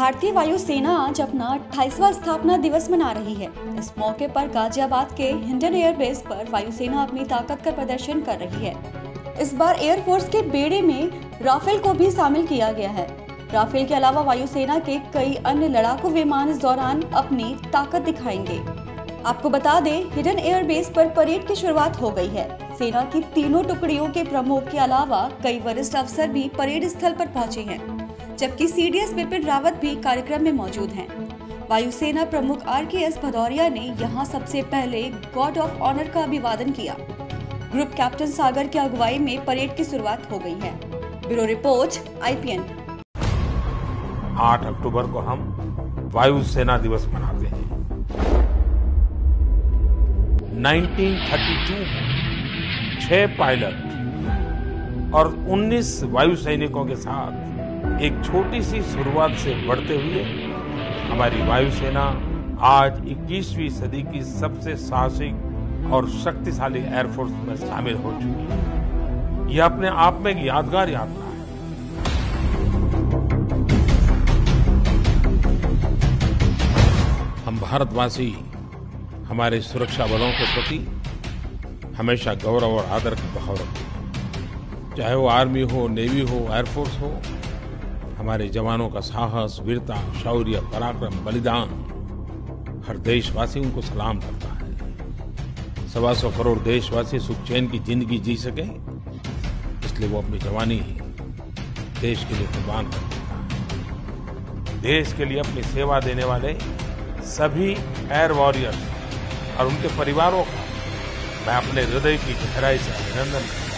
भारतीय वायुसेना आज अपना 28वां स्थापना दिवस मना रही है। इस मौके पर गाजियाबाद के हिंडन एयरबेस पर वायुसेना अपनी ताकत का प्रदर्शन कर रही है। इस बार एयरफोर्स के बेड़े में राफेल को भी शामिल किया गया है। राफेल के अलावा वायुसेना के कई अन्य लड़ाकू विमान इस दौरान अपनी ताकत दिखाएंगे। आपको बता दें, हिडन एयरबेस पर परेड की शुरुआत हो गई है। सेना की तीनों टुकड़ियों के प्रमुख के अलावा कई वरिष्ठ अफसर भी परेड स्थल पर पहुंचे हैं, जबकि सीडीएस बिपिन रावत भी कार्यक्रम में मौजूद हैं। वायुसेना प्रमुख RKS भदौरिया ने यहां सबसे पहले गॉर्ड ऑफ ऑनर का अभिवादन किया। ग्रुप कैप्टन सागर की अगुवाई में परेड की शुरुआत हो गई है। Bureau report, IPN। 8 अक्टूबर को हम वायुसेना दिवस मनाते हैं। 1932 में 6 पायलट और 19 वायु सैनिकों के साथ एक छोटी सी शुरुआत से बढ़ते हुए हमारी वायुसेना आज 21वीं सदी की सबसे साहसिक और शक्तिशाली एयरफोर्स में शामिल हो चुकी है। यह अपने आप में एक यादगार यात्रा है। हम भारतवासी हमारे सुरक्षा बलों के प्रति हमेशा गौरव और आदर का भाव रखते हैं। चाहे वो आर्मी हो, नेवी हो, एयरफोर्स हो, हमारे जवानों का साहस, वीरता, शौर्य, पराक्रम, बलिदान, हर देशवासी उनको सलाम करता है। 125 करोड़ देशवासी सुख चैन की जिंदगी जी सके, इसलिए वो अपनी जवानी देश के लिए कुर्बान कर देता है। देश के लिए अपनी सेवा देने वाले सभी एयर वॉरियर्स और उनके परिवारों का मैं अपने हृदय की गहराई से अभिनंदन करता हूं।